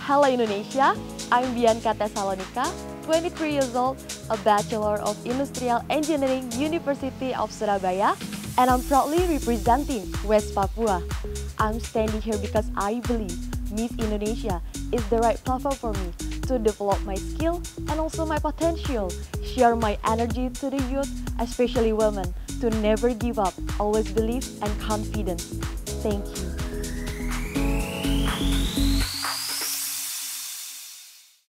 Hello Indonesia, I'm Bianca Tesalonika, 23 years old, a Bachelor of Industrial Engineering, University of Surabaya, and I'm proudly representing West Papua. I'm standing here because I believe Miss Indonesia is the right platform for me to develop my skill and also my potential, share my energy to the youth, especially women, to never give up, always believe and confidence. Thank you.